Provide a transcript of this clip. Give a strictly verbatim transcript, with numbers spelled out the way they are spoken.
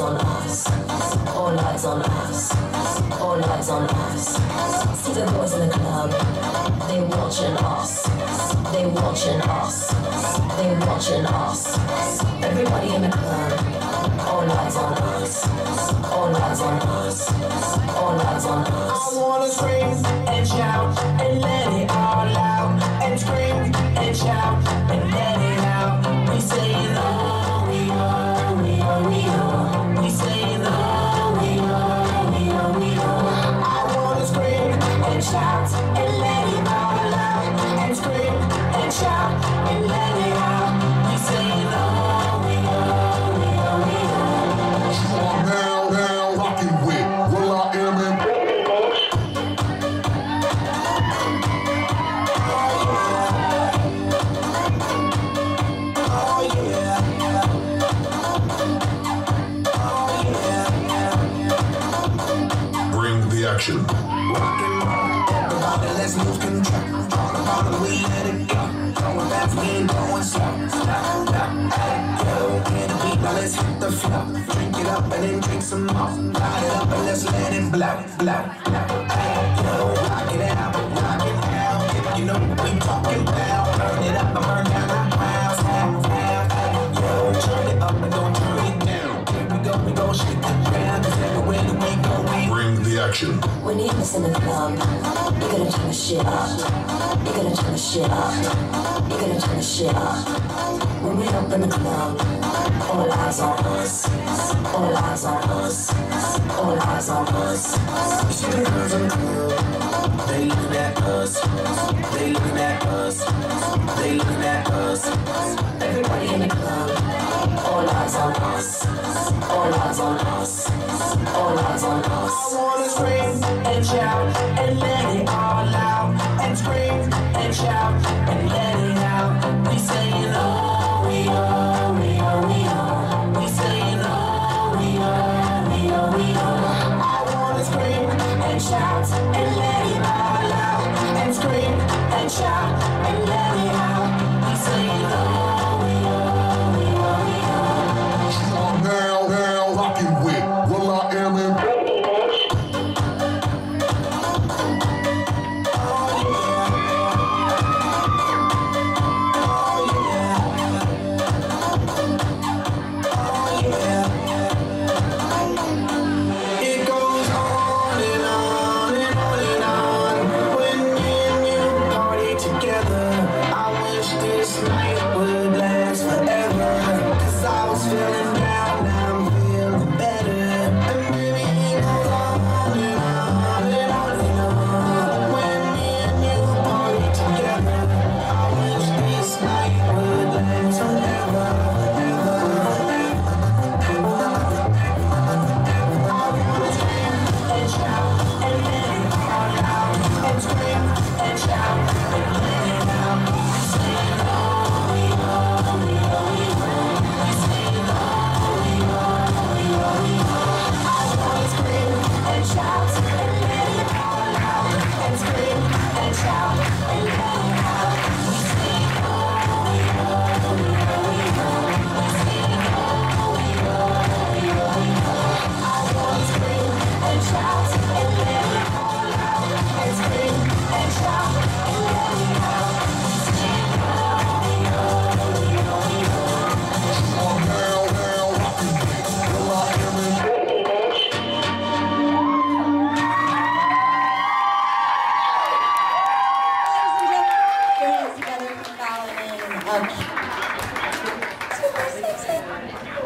on us. All eyes on us. All eyes on us. See the boys in the club. They watching us. They watching us. They watching us. Everybody in the club. All eyes on us. All eyes on us. All eyes on us. I wanna scream and shout and let it all out. And scream and shout and let it out. We say it all, we are, we are, we are. We say it all, we are, we are, we are. I wanna scream and shout and let it all out. And scream and shout and let it out. We say it all, we are, we are, we are. Now, now, rockin' with Will I Am in action. Rockin' on, everybody, let's lose control. All about it, we let it go. Going fast, we ain't going slow. Stop, stop, hey, yo, get a beat, now let's hit the flow. Drink it up and then drink some more. Light it up and let's let it blow, blow, blow. Hey, yo, rock it out, rock it out. If you know what we talking about, burn it up and burn down the house, house, house. Hey, yo, turn it up and don't turn it down. Here we go, we go shake the ground. Cause everywhere that we go, we bring the action. When you listen to the club, you gotta turn the shit up. You gotta turn the shit up. You gotta turn the shit up. When we open the club, all eyes on us. All eyes on us. All eyes on us. You see the girls in the club, they looking at us. They looking at us. They looking at us. Everybody in the club, all eyes on us. All eyes on us. All eyes on us. I wanna scream and shout and let it all out. And scream and shout and let it out. We say it all, we are, we are, we are. We say it all, we are, we are, we are. I wanna scream and shout and let it all out. And scream and shout and let it out. We say it all, we are, we are, we are. Now, now, rockin' with Will I Am in Super sexy.